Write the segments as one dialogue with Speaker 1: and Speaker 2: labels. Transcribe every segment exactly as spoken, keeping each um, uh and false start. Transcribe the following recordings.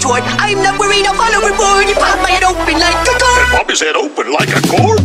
Speaker 1: retort. I'm not worried, I'll follow reward. You pop my head open like a car.
Speaker 2: And pop his head open like a core?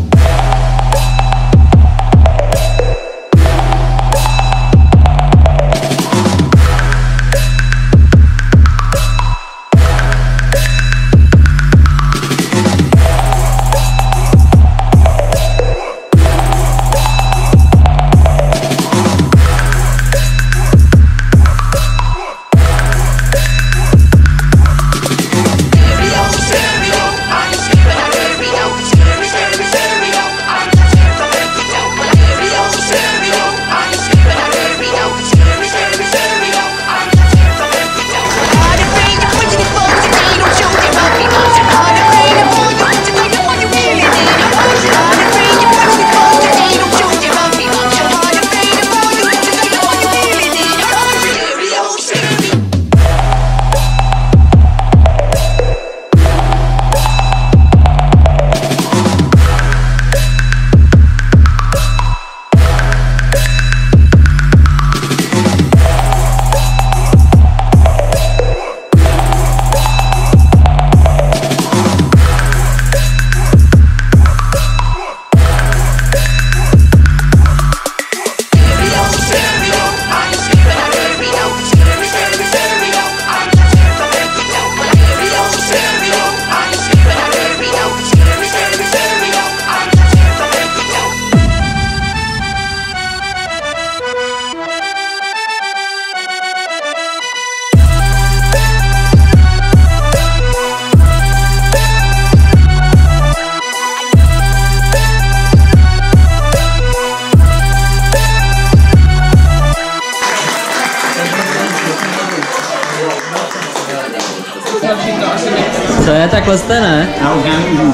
Speaker 3: Co je, takhle jste, ne?
Speaker 4: Já už nemůžu.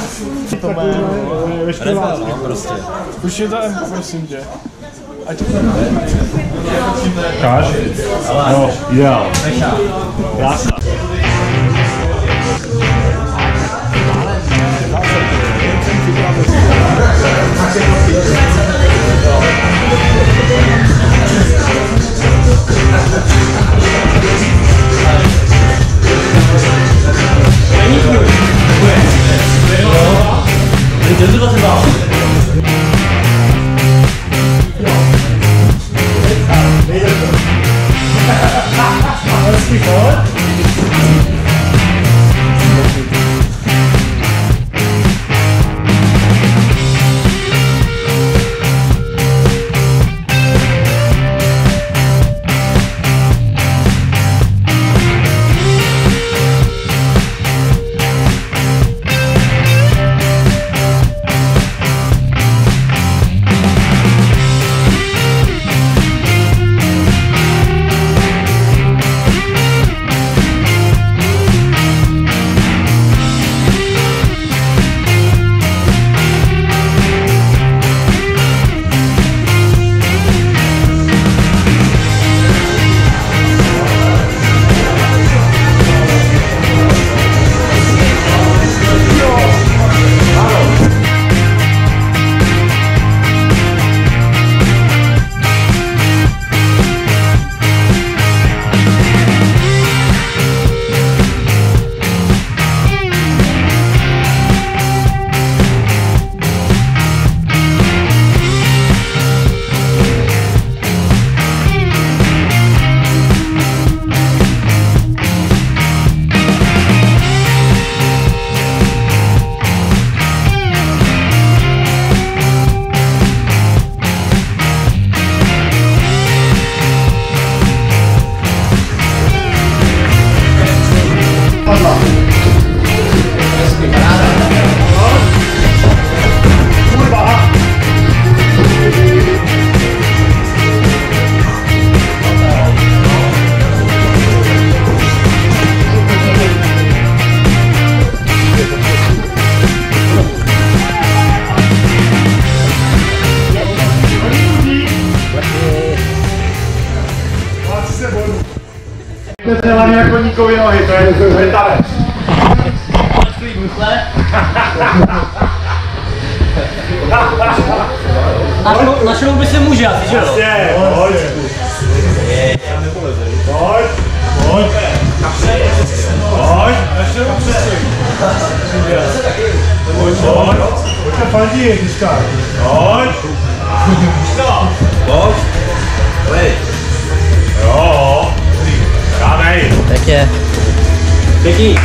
Speaker 5: To je veškerá.
Speaker 4: Prostě.
Speaker 5: Už je to M, prosím tě. Ať to
Speaker 6: Káž? No, ideál. Krásná. Pěkně hlavně jako Níkovi nohy, to je, to je tanec.
Speaker 3: Na šrouby se může asi, že jo?
Speaker 6: Jasně, pojď. Pojď, pojď. Pojď, ještě upřed. Pojď, pojď. Pojďte fandí, Ježíška. Pojď. Pojď. Pojď. Jo. Dávej.
Speaker 3: Tak je. Pěkný.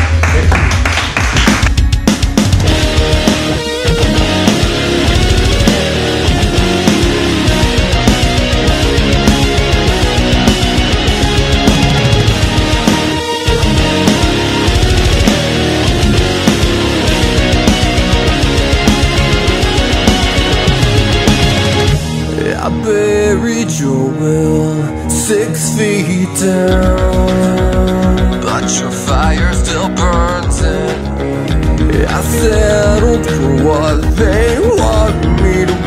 Speaker 4: I buried your will six feet down, but your fire still burns in me. I settled for what they want me to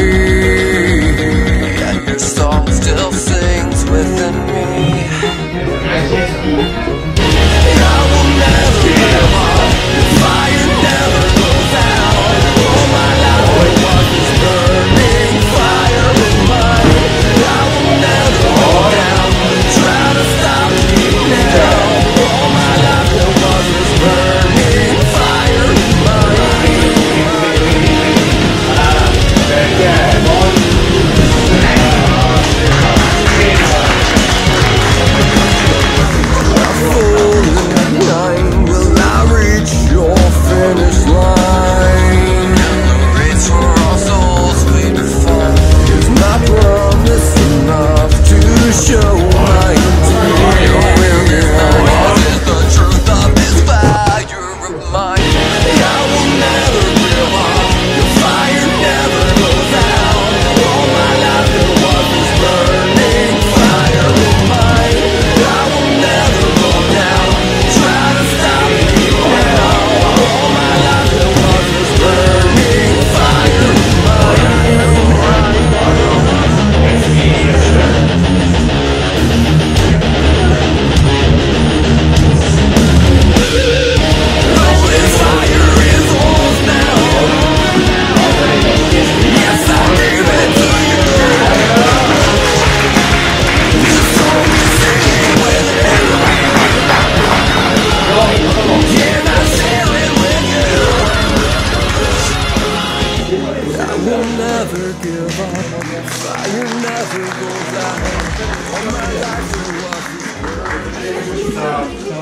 Speaker 4: be, and your song still sings within me. I will never give up, the fire never goes out. All my life it was this burning fire of mine. I will never go down, try to stop me now. All my life it was this burning fire of mine. A full nine, will I reach your finish line? And the race for our souls we define. Is my promise enough to show my intent? Is the truth of this fire of mine? I will never give up, the fire never goes out. All my life it was this burning fire of mine. I will never go down, try to stop me now. All my life it was this burning fire of mine. Oh, this fire is almost now. Yes, I give it to you. The song is singing with it. Can I share it with you? I will never give up. Fire never goes out. All my life it was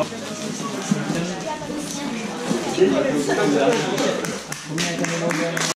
Speaker 4: this burning.